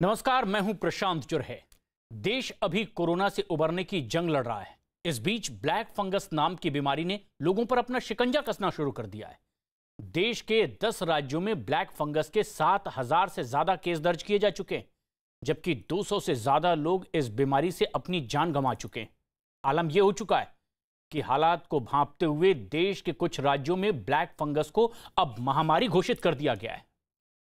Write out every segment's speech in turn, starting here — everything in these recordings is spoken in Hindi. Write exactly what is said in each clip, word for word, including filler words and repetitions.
नमस्कार, मैं हूं प्रशांत जुर्हे। देश अभी कोरोना से उबरने की जंग लड़ रहा है। इस बीच ब्लैक फंगस नाम की बीमारी ने लोगों पर अपना शिकंजा कसना शुरू कर दिया है। देश के दस राज्यों में ब्लैक फंगस के सात हजार से ज्यादा केस दर्ज किए जा चुके हैं, जबकि दो सौ से ज्यादा लोग इस बीमारी से अपनी जान गंवा चुके हैं। आलम यह हो चुका है कि हालात को भांपते हुए देश के कुछ राज्यों में ब्लैक फंगस को अब महामारी घोषित कर दिया गया है।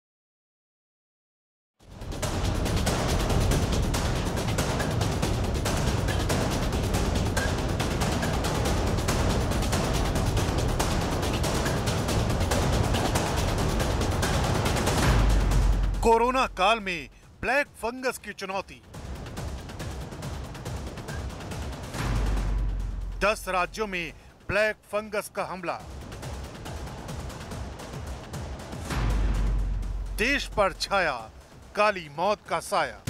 कोरोना काल में ब्लैक फंगस की चुनौती। दस राज्यों में ब्लैक फंगस का हमला। देश पर छाया काली मौत का साया।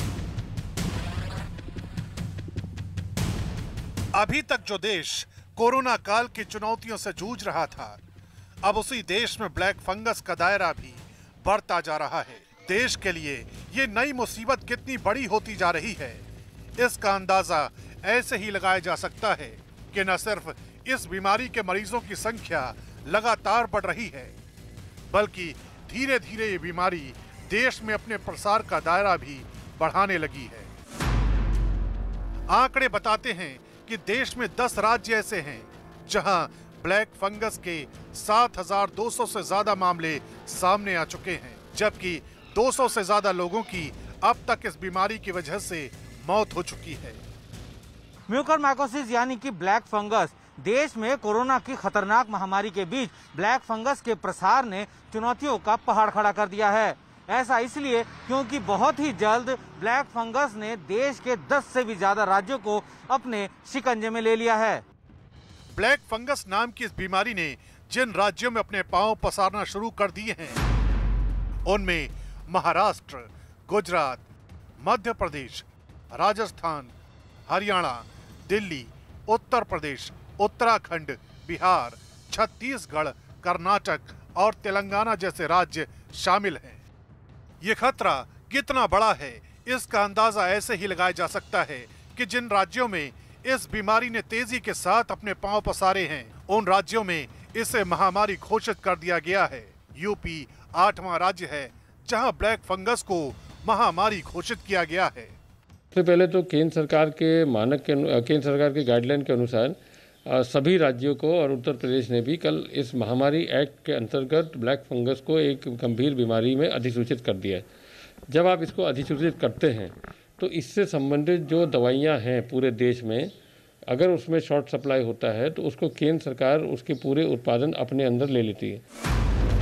अभी तक जो देश कोरोना काल की चुनौतियों से जूझ रहा था, अब उसी देश में ब्लैक फंगस का दायरा भी बढ़ता जा रहा है। देश के लिए ये नई मुसीबत कितनी बड़ी होती जा रही है, इसका अंदाजा ऐसे ही लगाया जा सकता है कि न सिर्फ इस बीमारी के मरीजों की संख्या लगातार बढ़ रही है, बल्कि धीरे धीरे ये बीमारी देश में अपने प्रसार का दायरा भी बढ़ाने लगी है। आंकड़े बताते हैं कि देश में दस राज्य ऐसे हैं जहां ब्लैक फंगस के सात हजार दो सौ से ज्यादा मामले सामने आ चुके हैं, जबकि दो सौ से ज्यादा लोगों की अब तक इस बीमारी की वजह से मौत हो चुकी है। म्यूकरमाइकोसिस यानी कि ब्लैक फंगस देश में कोरोना की खतरनाक महामारी के बीच ब्लैक फंगस के प्रसार ने चुनौतियों का पहाड़ खड़ा कर दिया है। ऐसा इसलिए क्योंकि बहुत ही जल्द ब्लैक फंगस ने देश के दस से भी ज्यादा राज्यों को अपने शिकंजे में ले लिया है। ब्लैक फंगस नाम की इस बीमारी ने जिन राज्यों में अपने पांव पसारना शुरू कर दिए हैं, उनमें महाराष्ट्र, गुजरात, मध्य प्रदेश, राजस्थान, हरियाणा, दिल्ली, उत्तर प्रदेश, उत्तराखंड, बिहार, छत्तीसगढ़, कर्नाटक और तेलंगाना जैसे राज्य शामिल हैं। ये खतरा कितना बड़ा है, इसका अंदाजा ऐसे ही लगाया जा सकता है कि जिन राज्यों में इस बीमारी ने तेजी के साथ अपने पांव पसारे हैं, उन राज्यों में इसे महामारी घोषित कर दिया गया है। यूपी आठवां राज्य है जहां ब्लैक फंगस को महामारी घोषित किया गया है। सबसे पहले तो केंद्र सरकार के मानक के केंद्र सरकार के गाइडलाइन के अनुसार सभी राज्यों को और उत्तर प्रदेश ने भी कल इस महामारी एक्ट के अंतर्गत ब्लैक फंगस को एक गंभीर बीमारी में अधिसूचित कर दिया है। जब आप इसको अधिसूचित करते हैं तो इससे संबंधित जो दवाइयाँ हैं पूरे देश में, अगर उसमें शॉर्ट सप्लाई होता है तो उसको केंद्र सरकार उसके पूरे उत्पादन अपने अंदर ले लेती है।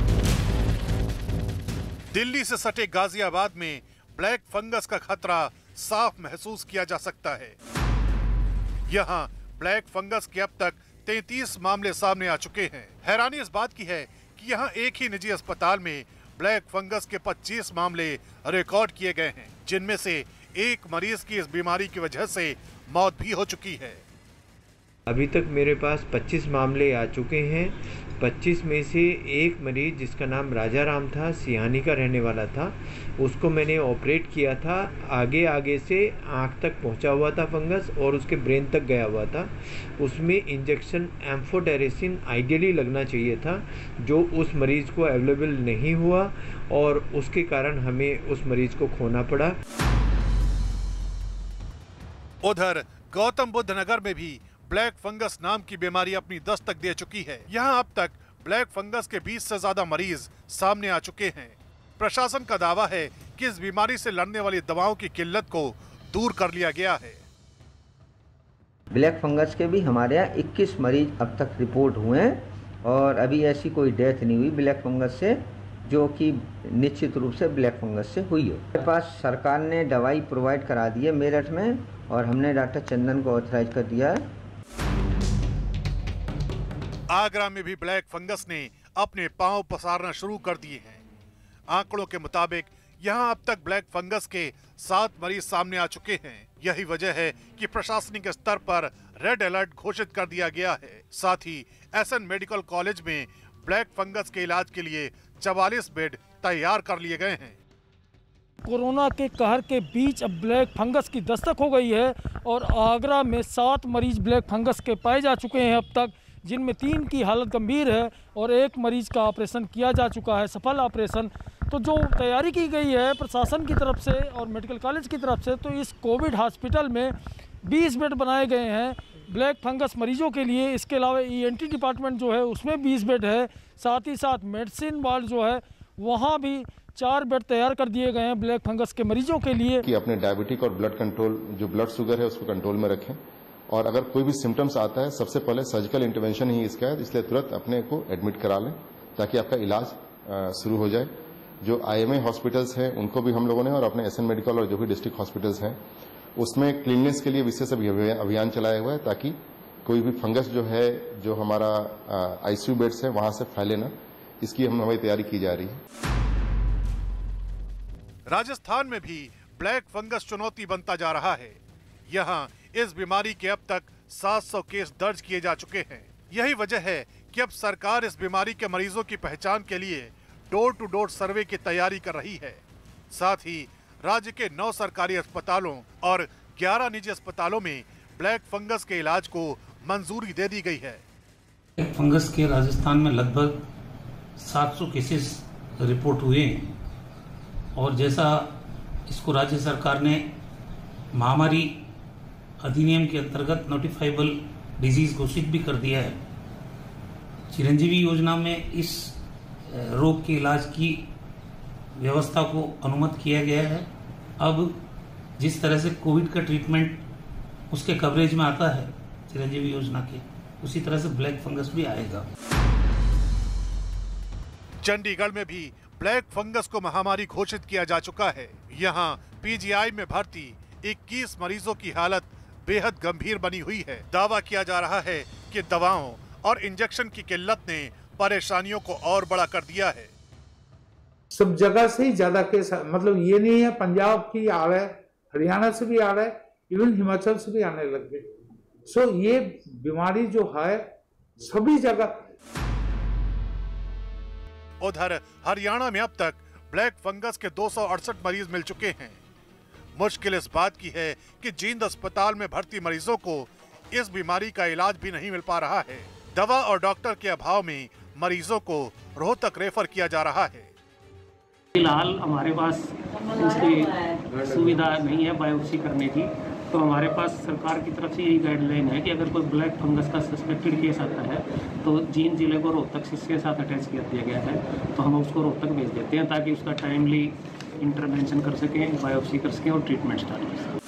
दिल्ली से सटे गाजियाबाद में ब्लैक फंगस का खतरा साफ महसूस किया जा सकता है। यहां ब्लैक फंगस के अब तक तैंतीस मामले सामने आ चुके हैं। हैरानी इस बात की है कि यहां एक ही निजी अस्पताल में ब्लैक फंगस के पच्चीस मामले रिकॉर्ड किए गए हैं, जिनमें से एक मरीज की इस बीमारी की वजह से मौत भी हो चुकी है। अभी तक मेरे पास पच्चीस मामले आ चुके हैं। पच्चीस में से एक मरीज जिसका नाम राजा राम था, सिहानी का रहने वाला था, उसको मैंने ऑपरेट किया था। आगे आगे से आँख तक पहुंचा हुआ था फंगस और उसके ब्रेन तक गया हुआ था। उसमें इंजेक्शन एम्फोटेरेसिन आइडियली लगना चाहिए था, जो उस मरीज को अवेलेबल नहीं हुआ और उसके कारण हमें उस मरीज को खोना पड़ा। उधर गौतम बुद्ध नगर में भी ब्लैक फंगस नाम की बीमारी अपनी दस्तक दे चुकी है। यहाँ अब तक ब्लैक फंगस के बीस से ज्यादा मरीज सामने आ चुके हैं। प्रशासन का दावा है कि इस बीमारी से लड़ने वाली दवाओं की किल्लत को दूर कर लिया गया है। ब्लैक फंगस के भी हमारे यहाँ इक्कीस मरीज अब तक रिपोर्ट हुए हैं और अभी ऐसी कोई डेथ नहीं हुई ब्लैक फंगस से, जो कि निश्चित रूप से ब्लैक फंगस से हुई हो। हमारे पास सरकार ने दवाई प्रोवाइड करा दी है मेरठ में और हमने डॉक्टर चंदन को ऑथराइज कर दिया है। आगरा में भी ब्लैक फंगस ने अपने पांव पसारना शुरू कर दिए हैं। आंकड़ों के मुताबिक यहां अब तक ब्लैक फंगस के सात मरीज सामने आ चुके हैं। यही वजह है कि प्रशासनिक स्तर पर रेड अलर्ट घोषित कर दिया गया है। साथ ही एसएन मेडिकल कॉलेज में ब्लैक फंगस के इलाज के लिए चवालीस बेड तैयार कर लिए गए हैं। कोरोना के कहर के बीच अब ब्लैक फंगस की दस्तक हो गई है और आगरा में सात मरीज ब्लैक फंगस के पाए जा चुके हैं अब तक, जिनमें तीन की हालत गंभीर है और एक मरीज का ऑपरेशन किया जा चुका है, सफल ऑपरेशन। तो जो तैयारी की गई है प्रशासन की तरफ से और मेडिकल कॉलेज की तरफ से, तो इस कोविड हॉस्पिटल में बीस बेड बनाए गए हैं ब्लैक फंगस मरीजों के लिए। इसके अलावा ईएनटी डिपार्टमेंट जो है उसमें बीस बेड है, साथ ही साथ मेडिसिन वार्ड जो है वहाँ भी चार बेड तैयार कर दिए गए हैं ब्लैक फंगस के मरीजों के लिए। कि अपने डायबिटिक और ब्लड कंट्रोल, जो ब्लड शुगर है उसको कंट्रोल में रखें, और अगर कोई भी सिम्टम्स आता है सबसे पहले सर्जिकल इंटरवेंशन ही इसका है, इसलिए तुरंत अपने को एडमिट करा लें ताकि आपका इलाज शुरू हो जाए। जो आईएमए हॉस्पिटल्स हैं उनको भी हम लोगों ने, और अपने एसएन मेडिकल और जो भी डिस्ट्रिक्ट हॉस्पिटल्स हैं उसमें क्लीननेस के लिए विशेष अभियान चलाया हुआ है ताकि कोई भी फंगस जो है जो हमारा आईसीयू बेड्स है वहां से फैले ना, इसकी हम हमारी तैयारी की जा रही है। राजस्थान में भी ब्लैक फंगस चुनौती बनता जा रहा है। यहाँ इस बीमारी के अब तक सात सौ केस दर्ज किए जा चुके हैं। यही वजह है कि अब सरकार इस बीमारी के मरीजों की पहचान के लिए डोर टू डोर सर्वे की तैयारी कर रही है। साथ ही राज्य के नौ सरकारी अस्पतालों और ग्यारह निजी अस्पतालों में ब्लैक फंगस के इलाज को मंजूरी दे दी गई है। ब्लैक फंगस के राजस्थान में लगभग सात सौ केसेस रिपोर्ट हुए हैं और जैसा इसको राज्य सरकार ने महामारी अधिनियम के अंतर्गत नोटिफाइबल डिजीज घोषित भी कर दिया है। चिरंजीवी योजना में इस रोग के इलाज की व्यवस्था को अनुमत किया गया है। अब जिस तरह से कोविड का ट्रीटमेंट उसके कवरेज में आता है चिरंजीवी योजना के, उसी तरह से ब्लैक फंगस भी आएगा। चंडीगढ़ में भी ब्लैक फंगस को महामारी घोषित किया जा चुका है। यहाँ पीजीआई में भर्ती इक्कीस मरीजों की हालत बेहद गंभीर बनी हुई है। दावा किया जा रहा है कि दवाओं और इंजेक्शन की किल्लत ने परेशानियों को और बड़ा कर दिया है। सब जगह से ही ज्यादा केस, मतलब ये नहीं है पंजाब की आ रहा है, हरियाणा से भी आ रहा है, इवन हिमाचल से भी आने लग गए। सो ये बीमारी जो है सभी जगह। उधर हरियाणा में अब तक ब्लैक फंगस के दो सौ अड़सठ मरीज मिल चुके हैं। मुश्किल इस बात की है कि जींद अस्पताल में भर्ती मरीजों को इस बीमारी का इलाज भी नहीं मिल पा रहा है। दवा और डॉक्टर के अभाव में मरीजों को रोहतक रेफर किया जा रहा है। फिलहाल हमारे पास उसकी सुविधा नहीं है बायोप्सी करने की, तो हमारे पास सरकार की तरफ से यही गाइडलाइन है कि अगर कोई ब्लैक फंगस का सस्पेक्टेड केस आता है तो जींद जिले को रोहतक के साथ अटैच कर दिया गया है, तो हम उसको रोहतक भेज देते हैं ताकि उसका टाइमली इंटरवेंशन कर सकें, बायोप्सी कर सकें और ट्रीटमेंट स्टार्ट कर सकें।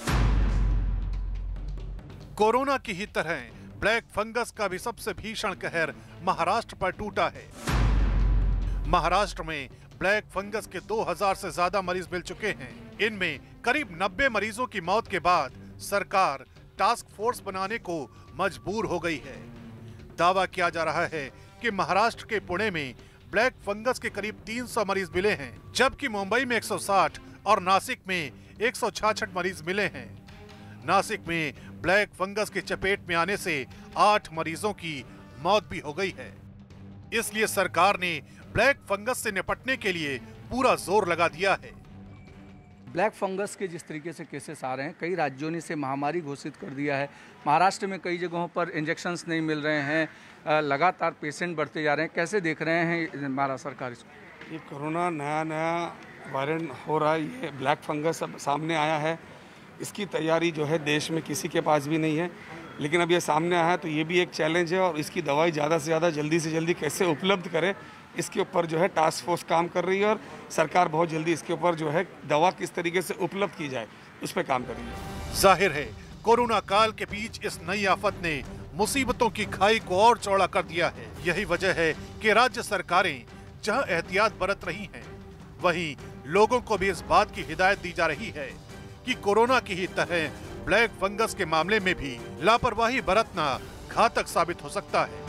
कोरोना की ही तरह ब्लैक फंगस का भी सबसे भीषण कहर महाराष्ट्र पर टूटा है। महाराष्ट्र में ब्लैक फंगस के दो हज़ार से ज्यादा मरीज मिल चुके हैं। इनमें करीब नब्बे मरीजों की मौत के बाद सरकार टास्क फोर्स बनाने को मजबूर हो गई है। दावा किया जा रहा है कि महाराष्ट्र के पुणे में ब्लैक फंगस के करीब तीन सौ मरीज मिले हैं, जबकि मुंबई में एक सौ साठ और नासिक में एक सौ छियासठ मरीज मिले हैं। नासिक में ब्लैक फंगस के चपेट में आने से आठ मरीजों की मौत भी हो गई है। इसलिए सरकार ने ब्लैक फंगस से निपटने के लिए पूरा जोर लगा दिया है। ब्लैक फंगस के जिस तरीके से केसेस आ रहे हैं, कई राज्यों ने इसे महामारी घोषित कर दिया है। महाराष्ट्र में कई जगहों पर इंजेक्शन्स नहीं मिल रहे हैं, लगातार पेशेंट बढ़ते जा रहे हैं। कैसे देख रहे हैं हमारा सरकार इसको? ये कोरोना नया नया वायरल हो रहा है, ये ब्लैक फंगस अब सामने आया है। इसकी तैयारी जो है देश में किसी के पास भी नहीं है, लेकिन अब ये सामने आया है तो ये भी एक चैलेंज है। और इसकी दवाई ज़्यादा से ज़्यादा जल्दी से जल्दी कैसे उपलब्ध करे, इसके ऊपर जो है टास्क फोर्स काम कर रही है और सरकार बहुत जल्दी इसके ऊपर जो है दवा किस तरीके से उपलब्ध की जाए उस पर काम कर रही है। जाहिर है कोरोना काल के बीच इस नई आफत ने मुसीबतों की खाई को और चौड़ा कर दिया है। यही वजह है कि राज्य सरकारें जहां एहतियात बरत रही हैं, वहीं लोगों को भी इस बात की हिदायत दी जा रही है कि कोरोना की ही तरह ब्लैक फंगस के मामले में भी लापरवाही बरतना घातक साबित हो सकता है।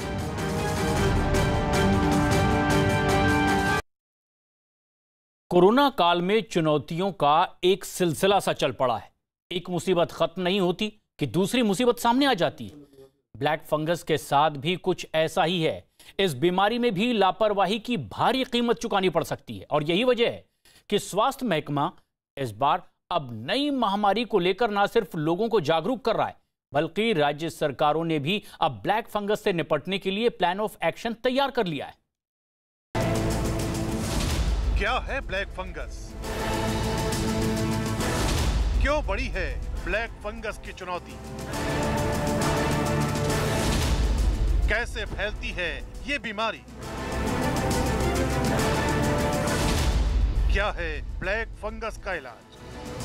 कोरोना काल में चुनौतियों का एक सिलसिला सा चल पड़ा है। एक मुसीबत खत्म नहीं होती कि दूसरी मुसीबत सामने आ जाती है। ब्लैक फंगस के साथ भी कुछ ऐसा ही है। इस बीमारी में भी लापरवाही की भारी कीमत चुकानी पड़ सकती है और यही वजह है कि स्वास्थ्य महकमा इस बार अब नई महामारी को लेकर न सिर्फ लोगों को जागरूक कर रहा है, बल्कि राज्य सरकारों ने भी अब ब्लैक फंगस से निपटने के लिए प्लान ऑफ एक्शन तैयार कर लिया है। क्या है ब्लैक फंगस? क्यों बड़ी है ब्लैक फंगस की चुनौती? कैसे फैलती है ये बीमारी? क्या है ब्लैक फंगस का इलाज?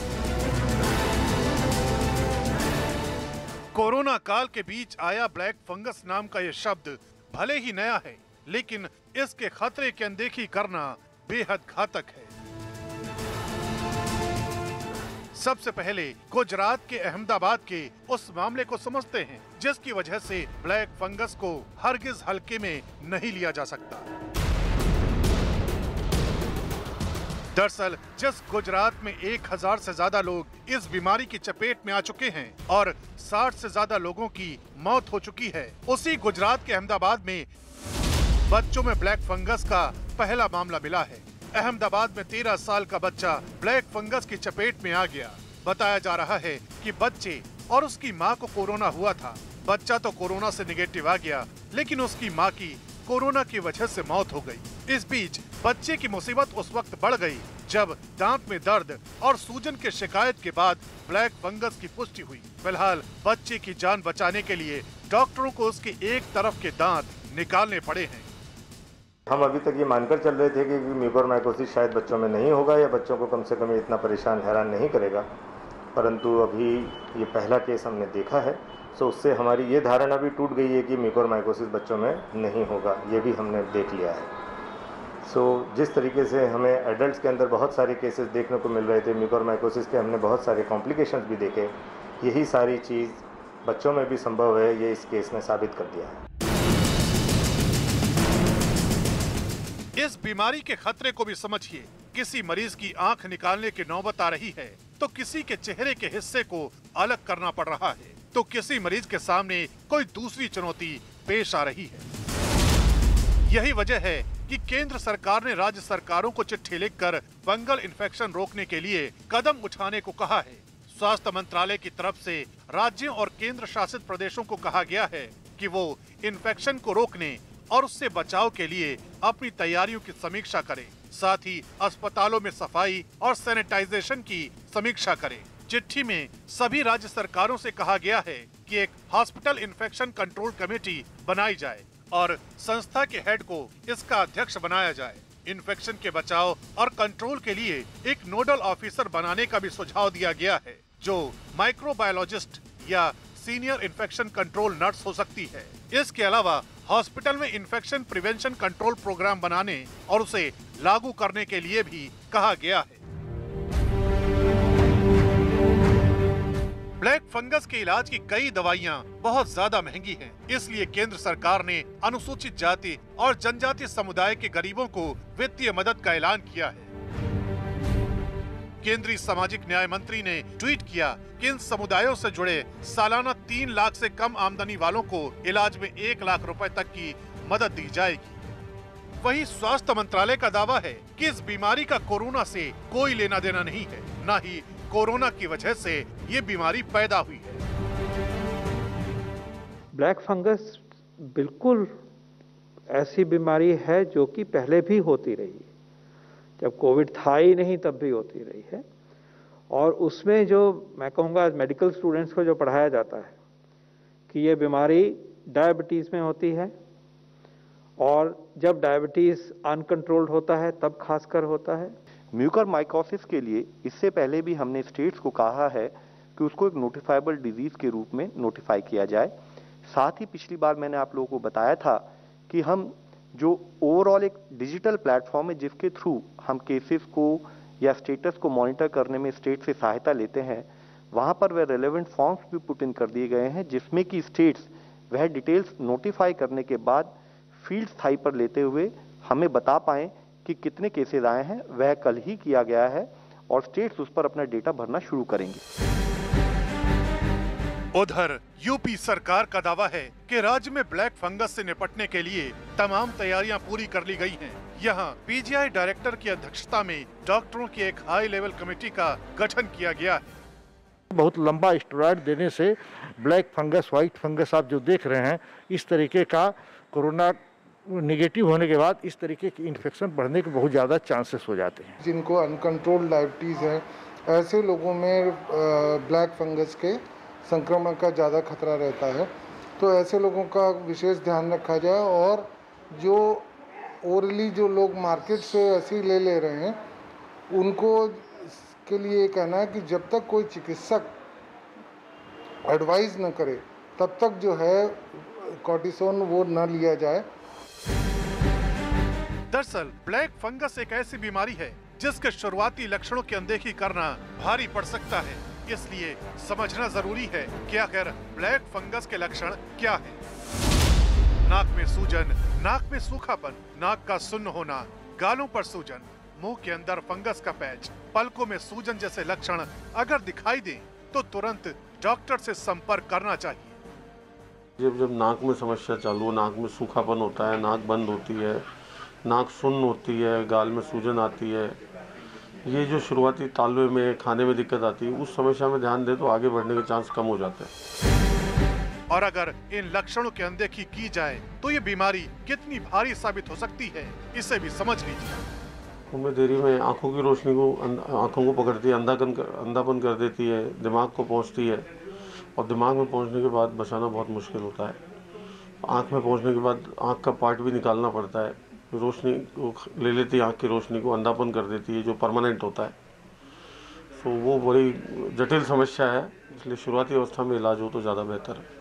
कोरोना काल के बीच आया ब्लैक फंगस नाम का यह शब्द भले ही नया है, लेकिन इसके खतरे की अनदेखी करना बेहद घातक है। सबसे पहले गुजरात के अहमदाबाद के उस मामले को समझते हैं जिसकी वजह से ब्लैक फंगस को हरगिज हल्के में नहीं लिया जा सकता। दरअसल जिस गुजरात में एक हजार से ज्यादा लोग इस बीमारी की चपेट में आ चुके हैं और साठ से ज्यादा लोगों की मौत हो चुकी है, उसी गुजरात के अहमदाबाद में बच्चों में ब्लैक फंगस का पहला मामला मिला है। अहमदाबाद में तेरह साल का बच्चा ब्लैक फंगस की चपेट में आ गया। बताया जा रहा है कि बच्चे और उसकी मां को कोरोना हुआ था। बच्चा तो कोरोना से निगेटिव आ गया, लेकिन उसकी मां की कोरोना की वजह से मौत हो गई। इस बीच बच्चे की मुसीबत उस वक्त बढ़ गई जब दांत में दर्द और सूजन की शिकायत के बाद ब्लैक फंगस की पुष्टि हुई। फिलहाल बच्चे की जान बचाने के लिए डॉक्टरों को उसके एक तरफ के दांत निकालने पड़े हैं। हम अभी तक ये मानकर चल रहे थे कि म्यूकोरमाइकोसिस शायद बच्चों में नहीं होगा या बच्चों को कम से कम इतना परेशान हैरान नहीं करेगा, परंतु अभी ये पहला केस हमने देखा है, तो उससे हमारी ये धारणा भी टूट गई है कि म्यूकोरमाइकोसिस बच्चों में नहीं होगा, ये भी हमने देख लिया है। सो जिस तरीके से हमें एडल्ट्स के अंदर बहुत सारे केसेस देखने को मिल रहे थे म्यूकोरमाइकोसिस के, हमने बहुत सारे कॉम्प्लिकेशंस भी देखे। यही सारी चीज़ बच्चों में भी संभव है, ये इस केस ने साबित कर दिया है। इस बीमारी के खतरे को भी समझिए। किसी मरीज की आंख निकालने की नौबत आ रही है तो किसी के चेहरे के हिस्से को अलग करना पड़ रहा है, तो किसी मरीज के सामने कोई दूसरी चुनौती पेश आ रही है। यही वजह है कि केंद्र सरकार ने राज्य सरकारों को चिट्ठी लिखकर फंगल इन्फेक्शन रोकने के लिए कदम उठाने को कहा है। स्वास्थ्य मंत्रालय की तरफ से राज्यों और केंद्र शासित प्रदेशों को कहा गया है कि वो इन्फेक्शन को रोकने और उससे बचाव के लिए अपनी तैयारियों की समीक्षा करें, साथ ही अस्पतालों में सफाई और सैनिटाइजेशन की समीक्षा करें। चिट्ठी में सभी राज्य सरकारों से कहा गया है कि एक हॉस्पिटल इन्फेक्शन कंट्रोल कमेटी बनाई जाए और संस्था के हेड को इसका अध्यक्ष बनाया जाए। इन्फेक्शन के बचाव और कंट्रोल के लिए एक नोडल ऑफिसर बनाने का भी सुझाव दिया गया है, जो माइक्रोबायोलॉजिस्ट या सीनियर इन्फेक्शन कंट्रोल नर्स हो सकती है। इसके अलावा हॉस्पिटल में इन्फेक्शन प्रिवेंशन कंट्रोल प्रोग्राम बनाने और उसे लागू करने के लिए भी कहा गया है। ब्लैक फंगस के इलाज की कई दवाइयां बहुत ज्यादा महंगी हैं, इसलिए केंद्र सरकार ने अनुसूचित जाति और जनजाति समुदाय के गरीबों को वित्तीय मदद का ऐलान किया है। केंद्रीय सामाजिक न्याय मंत्री ने ट्वीट किया कि इन समुदायों से जुड़े सालाना तीन लाख से कम आमदनी वालों को इलाज में एक लाख रुपए तक की मदद दी जाएगी। वहीं स्वास्थ्य मंत्रालय का दावा है कि इस बीमारी का कोरोना से कोई लेना देना नहीं है, न ही कोरोना की वजह से ये बीमारी पैदा हुई है। ब्लैक फंगस बिल्कुल ऐसी बीमारी है जो कि पहले भी होती रही, जब कोविड था ही नहीं तब भी होती रही है। और उसमें जो मैं कहूँगा मेडिकल स्टूडेंट्स को जो पढ़ाया जाता है कि ये बीमारी डायबिटीज़ में होती है, और जब डायबिटीज़ अनकंट्रोल्ड होता है तब खासकर होता है। म्यूकोरमाइकोसिस के लिए इससे पहले भी हमने स्टेट्स को कहा है कि उसको एक नोटिफाइबल डिजीज़ के रूप में नोटिफाई किया जाए। साथ ही पिछली बार मैंने आप लोगों को बताया था कि हम जो ओवरऑल एक डिजिटल प्लेटफॉर्म है जिसके थ्रू हम केसेस को या स्टेटस को मॉनिटर करने में स्टेट से सहायता लेते हैं, वहां पर वह रेलेवेंट फॉर्म्स भी पुट इन कर दिए गए हैं, जिसमें कि स्टेट्स वह डिटेल्स नोटिफाई करने के बाद फील्ड स्थाई पर लेते हुए हमें बता पाएं कि कितने केसेस आए हैं। वह कल ही किया गया है और स्टेट्स उस पर अपना डेटा भरना शुरू करेंगे। उधर यूपी सरकार का दावा है कि राज्य में ब्लैक फंगस से निपटने के लिए तमाम तैयारियां पूरी कर ली गई हैं। यहाँ पीजीआई डायरेक्टर की अध्यक्षता में डॉक्टरों की एक हाई लेवल कमेटी का गठन किया गया है। बहुत लंबा स्टेरॉइड देने से ब्लैक फंगस, व्हाइट फंगस आप जो देख रहे हैं, इस तरीके का कोरोना नेगेटिव होने के बाद इस तरीके की इन्फेक्शन बढ़ने के बहुत ज़्यादा चांसेस हो जाते हैं। जिनको अनकंट्रोल्ड डायबिटीज़ है, ऐसे लोगों में ब्लैक फंगस के संक्रमण का ज़्यादा खतरा रहता है, तो ऐसे लोगों का विशेष ध्यान रखा जाए। और जो ओरली जो लोग मार्केट से ऐसे ले ले रहे हैं, उनको के लिए कहना है कि जब तक कोई चिकित्सक एडवाइस न करे तब तक जो है कॉर्टिसोन वो न लिया जाए। दरअसल ब्लैक फंगस एक ऐसी बीमारी है जिसके शुरुआती लक्षणों की अनदेखी करना भारी पड़ सकता है, इसलिए समझना जरूरी है कि आखिर ब्लैक फंगस के लक्षण क्या हैं। नाक में सूजन, नाक में सूखापन, नाक का सुन्न होना, गालों पर सूजन, मुंह के अंदर फंगस का पैच, पलकों में सूजन जैसे लक्षण अगर दिखाई दें तो तुरंत डॉक्टर से संपर्क करना चाहिए। जब जब नाक में समस्या चालू हो, नाक में सूखापन होता है, नाक बंद होती है, नाक सुन्न होती है, गाल में सूजन आती है, ये जो शुरुआती तालवे में खाने में दिक्कत आती है, उस समस्या में ध्यान दे तो आगे बढ़ने के चांस कम हो जाते हैं। और अगर इन लक्षणों की अनदेखी की जाए तो ये बीमारी कितनी भारी साबित हो सकती है, इसे भी समझ लीजिए। उनमें देरी में आंखों की रोशनी को आंखों को पकड़ती है, अंधापन अंधापन कर देती है, दिमाग को पहुंचती है और दिमाग में पहुंचने के बाद बचाना बहुत मुश्किल होता है। आंख में पहुंचने के बाद आंख का पार्ट भी निकालना पड़ता है, रोशनी को ले लेती है, आंख की रोशनी को अंधापन कर देती है जो परमानेंट होता है। तो वो बड़ी जटिल समस्या है, इसलिए शुरुआती अवस्था में इलाज हो तो ज़्यादा बेहतर है।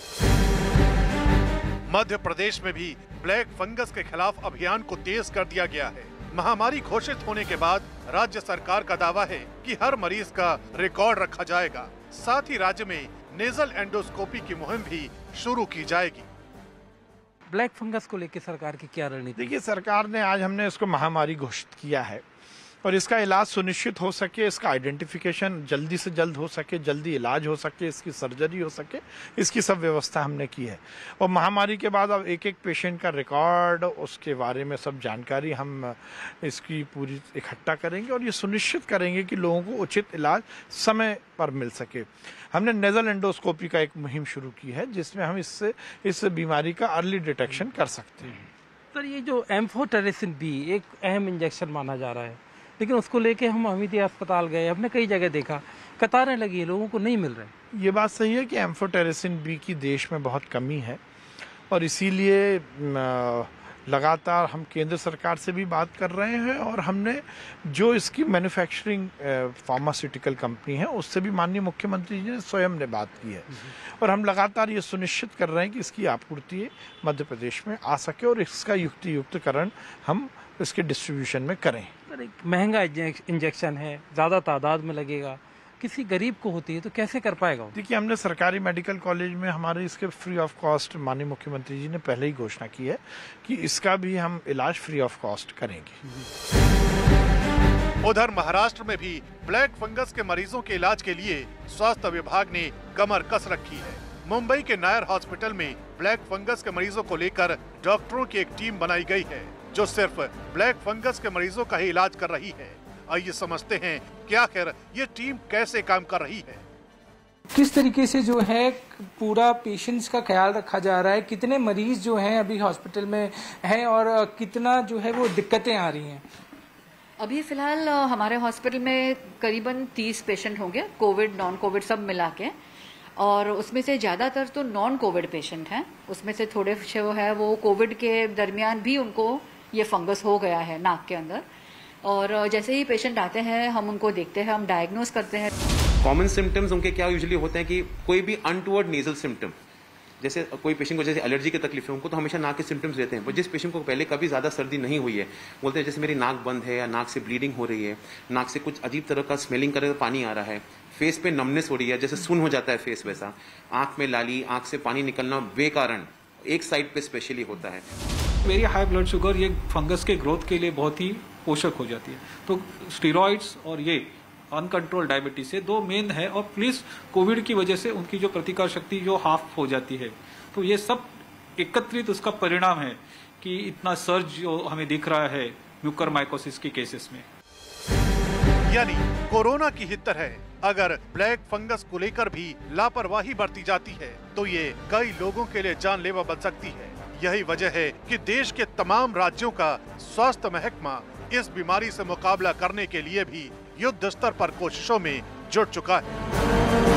मध्य प्रदेश में भी ब्लैक फंगस के खिलाफ अभियान को तेज कर दिया गया है। महामारी घोषित होने के बाद राज्य सरकार का दावा है कि हर मरीज का रिकॉर्ड रखा जाएगा। साथ ही राज्य में नेजल एंडोस्कोपी की मुहिम भी शुरू की जाएगी। ब्लैक फंगस को लेकर सरकार की क्या रणनीति? देखिए, सरकार ने आज हमने इसको महामारी घोषित किया है और इसका इलाज सुनिश्चित हो सके, इसका आइडेंटिफिकेशन जल्दी से जल्द हो सके, जल्दी इलाज हो सके, इसकी सर्जरी हो सके, इसकी सब व्यवस्था हमने की है। और महामारी के बाद अब एक एक पेशेंट का रिकॉर्ड, उसके बारे में सब जानकारी हम इसकी पूरी इकट्ठा करेंगे और ये सुनिश्चित करेंगे कि लोगों को उचित इलाज समय पर मिल सके। हमने नेजल एंडोस्कोपी का एक मुहिम शुरू की है जिसमें हम इससे इस बीमारी का अर्ली डिटेक्शन कर सकते हैं। सर, ये जो एम्फोटेरेसिन बी एक अहम इंजेक्शन माना जा रहा है, लेकिन उसको लेके हम हमीदिया अस्पताल गए, हमने कई जगह देखा कतारें लगी है, लोगों को नहीं मिल रहे। ये बात सही है कि एम्फोटेरेसिन बी की देश में बहुत कमी है और इसीलिए लगातार हम केंद्र सरकार से भी बात कर रहे हैं और हमने जो इसकी मैन्युफैक्चरिंग फार्मास्यूटिकल कंपनी है उससे भी माननीय मुख्यमंत्री जी ने स्वयं ने बात की है और हम लगातार ये सुनिश्चित कर रहे हैं कि इसकी आपूर्ति मध्य प्रदेश में आ सके और इसका युक्ति युक्तकरण हम इसके डिस्ट्रीब्यूशन में करें। सर, एक महंगा इंजेक्शन है, ज़्यादा तादाद में लगेगा, किसी गरीब को होती है तो कैसे कर पाएगा? देखिए, हमने सरकारी मेडिकल कॉलेज में हमारे इसके फ्री ऑफ कॉस्ट माननीय मुख्यमंत्री जी ने पहले ही घोषणा की है कि इसका भी हम इलाज फ्री ऑफ कॉस्ट करेंगे। उधर महाराष्ट्र में भी ब्लैक फंगस के मरीजों के इलाज के लिए स्वास्थ्य विभाग ने कमर कस रखी है। मुंबई के नायर हॉस्पिटल में ब्लैक फंगस के मरीजों को लेकर डॉक्टरों की एक टीम बनाई गई है जो सिर्फ ब्लैक फंगस के मरीजों का ही इलाज कर रही है। आइए समझते हैं कि आखिर ये टीम कैसे काम कर रही है। किस तरीके से जो है पूरा पेशेंट्स का ख्याल रखा जा रहा है, कितने मरीज जो हैं अभी हॉस्पिटल में हैं और कितना जो है वो दिक्कतें आ रही हैं? अभी फिलहाल हमारे हॉस्पिटल में करीबन तीस पेशेंट होंगे, कोविड नॉन कोविड सब मिला के, और उसमें से ज़्यादातर तो नॉन कोविड पेशेंट हैं। उसमें से थोड़े जो है वो कोविड के दरमियान भी उनको ये फंगस हो गया है नाक के अंदर, और जैसे ही पेशेंट आते हैं हम उनको देखते हैं, हम डायग्नोस करते हैं। कॉमन सिम्टम्स उनके क्या यूजुअली होते हैं कि कोई भी अनटूवर्ड नेजल सिम्टम, जैसे कोई पेशेंट को जैसे एलर्जी की तकलीफ है उनको तो हमेशा नाक के सिम्टम्स रहते हैं, पर जिस पेशेंट को पहले कभी ज़्यादा सर्दी नहीं हुई है बोलते हैं जैसे मेरी नाक बंद है या नाक से ब्लीडिंग हो रही है, नाक से कुछ अजीब तरह का स्मेलिंग कर पानी आ रहा है, फेस पे नमनेस हो रही है, जैसे सुन हो जाता है फेस वैसा, आंख में लाली, आंख से पानी निकलना बेकारण एक साइड पे स्पेशली होता है। मेरी हाई ब्लड शुगर ये फंगस के ग्रोथ के लिए बहुत ही पोषक हो जाती है, तो स्टीरॉइड्स और ये अनकंट्रोल डायबिटीज से, दो मेन है। और प्लस कोविड की वजह से उनकी जो प्रतिकार शक्ति जो हाफ हो जाती है। तो ये सब एकत्रित उसका परिणाम है कि इतना सर्ज जो हमें दिख रहा है म्यूकरमाइकोसिस के केसेस में। यानी कोरोना की ही तरह अगर ब्लैक फंगस को लेकर भी लापरवाही बरती जाती है तो ये कई लोगों के लिए जानलेवा बन सकती है। यही वजह है कि देश के तमाम राज्यों का स्वास्थ्य महकमा इस बीमारी से मुकाबला करने के लिए भी युद्ध स्तर पर कोशिशों में जुट चुका है।